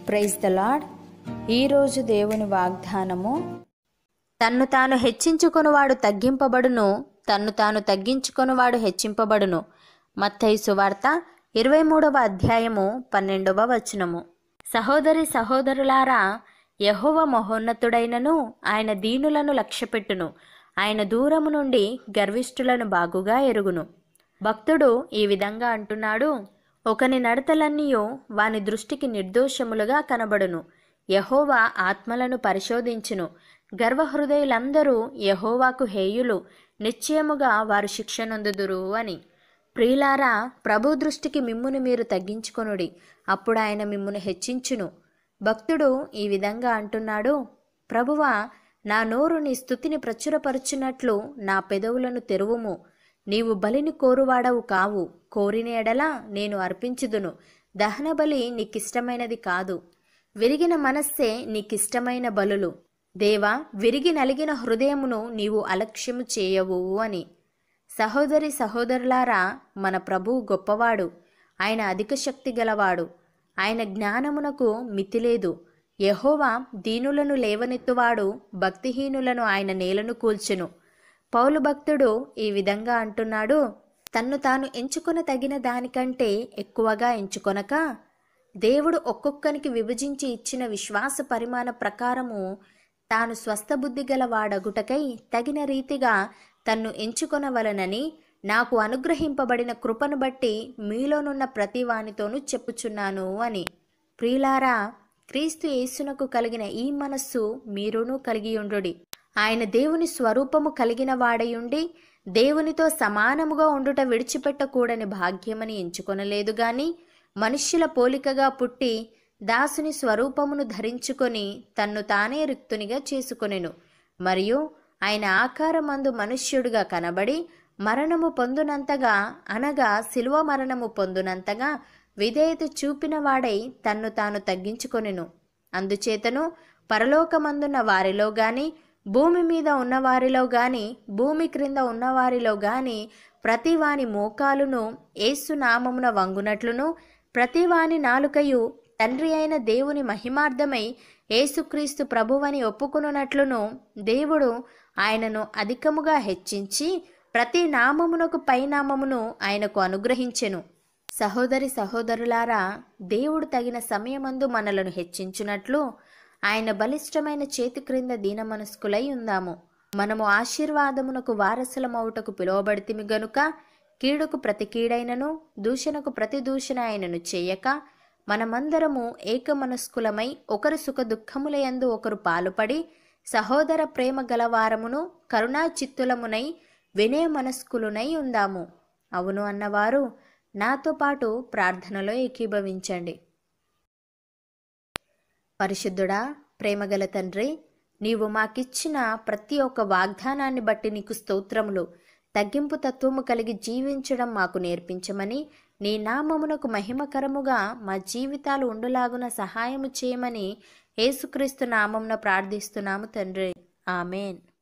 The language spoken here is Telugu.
Praise the lord. ఈరోజు దేవుని వాగ్దానము, తన్ను తాను హెచ్చించుకొనువాడు తగ్గింపబడును, తన్ను తాను తగ్గించుకొనువాడు హెచ్చింపబడును. మత్తయి సువార్త 23వ అధ్యాయము 12వ వచనము. సహోదరి సహోదరులారా, యెహోవా మహోన్నతుడైనను ఆయన దీనులను లక్ష్యపెట్టును. ఆయన దూరము నుండి గర్విష్ఠులను బాగుగా ఎరుగును. భక్తుడు ఈ విధంగా అంటున్నాడు, ఒకని నడతలన్నీయు వాని దృష్టికి నిర్దోషములుగా కనబడును. యెహోవా ఆత్మలను పరిశోధించును. గర్వహృదయులందరూ యెహోవాకు హేయులు, నిశ్చయముగా వారు శిక్ష నొందుదురు అని. ప్రియులారా, ప్రభు దృష్టికి మిమ్మును మీరు తగ్గించుకొనుడి, అప్పుడు ఆయన మిమ్మును హెచ్చించును. భక్తుడు ఈ విధంగా అంటున్నాడు, ప్రభువా, నా నోరు నీ స్తుతిని ప్రచురపరచునట్లు నా పెదవులను తెరువుము. నీవు బలిని కోరువాడవు కావు, కోరిన ఎడల నేను అర్పించుదును. దహన బలి నీకిష్టమైనది కాదు, విరిగిన మనస్సే నీకిష్టమైన బలులు. దేవా, విరిగి నలిగిన హృదయమును నీవు అలక్ష్యము చేయవు అని. సహోదరి సహోదరులారా, మన ప్రభువు గొప్పవాడు, ఆయన అధిక శక్తి గలవాడు, ఆయన జ్ఞానమునకు మితిలేదు. యెహోవా దీనులను లేవనెత్తువాడు, భక్తిహీనులను ఆయన నేలను కూల్చును. పౌలు భక్తుడు ఈ విధంగా అంటున్నాడు, తన్ను తాను ఎంచుకొన తగిన దానికంటే ఎక్కువగా ఎంచుకొనక, దేవుడు ఒక్కొక్కనికి విభజించి ఇచ్చిన విశ్వాస పరిమాణ ప్రకారము తాను స్వస్థబుద్ధి గల వాడగుటకై తగిన రీతిగా తన్ను ఎంచుకొనవలనని నాకు అనుగ్రహింపబడిన కృపను బట్టి మీలోనున్న ప్రతి వానితోనూ చెప్పుచున్నాను అని. ప్రియులారా, క్రీస్తు యేసునకు కలిగిన ఈ మనస్సు మీరును కలిగియుండుడి. ఆయన దేవుని స్వరూపము కలిగిన వాడయుండి దేవునితో సమానముగా ఉండుట విడిచిపెట్టకూడని భాగ్యమని ఎంచుకొనలేదు గాని, మనుష్యుల పోలికగా పుట్టి దాసుని స్వరూపమును ధరించుకొని తన్ను తానే రిక్తునిగా చేసుకొనెను. మరియు ఆయన ఆకారమందు మనుష్యుడుగా కనబడి మరణము పొందునంతగా, అనగా శిలువ మరణము పొందునంతగా విధేయత చూపిన వాడై తన్ను తాను తగ్గించుకొనెను. అందుచేతను పరలోకమందున్న వారిలో గాని, భూమి మీద ఉన్నవారిలో గాని, భూమి క్రింద ఉన్నవారిలో గాని ప్రతివాని మోకాలును యేసు నామమున వంగునట్లును, ప్రతివాని నాలుకయు తండ్రి అయిన దేవుని మహిమార్థమై యేసుక్రీస్తు ప్రభువని ఒప్పుకొనున్నట్లును దేవుడు ఆయనను అధికముగా హెచ్చించి ప్రతి నామమునకు పైనామమును ఆయనకు అనుగ్రహించెను. సహోదరి సహోదరులారా, దేవుడు తగిన సమయమందు మనలను హెచ్చించునట్లు ఆయన బలిష్టమైన చేతి క్రింద దీనమనస్కులై ఉందాము. మనము ఆశీర్వాదమునకు వారసులమవుటకు పిలువబడితిమి గనుక కీడుకు ప్రతి కీడైనను, దూషణకు ప్రతి దూషణ ఆయనను చేయక, మనమందరము ఏకమనస్కులమై ఒకరు సుఖ దుఃఖములయందు ఒకరు పాలుపడి సహోదర ప్రేమ గలవారమును కరుణా చిత్తులమునై వినయ మనస్కులునై ఉందాము. అవును అన్నవారు నాతో పాటు ప్రార్థనలో ఏకీభవించండి. పరిశుద్ధుడా, ప్రేమగల తండ్రి, నీవు మాకిచ్చిన ప్రతి ఒక్క వాగ్దానాన్ని బట్టి నీకు స్తోత్రములు. తగ్గింపు తత్వము కలిగి జీవించడం మాకు నేర్పించమని, నీ నామమునకు మహిమకరముగా మా జీవితాలు ఉండులాగున సహాయము చేయమని యేసుక్రీస్తు నామమున ప్రార్థిస్తున్నాము తండ్రి. ఆమెన్.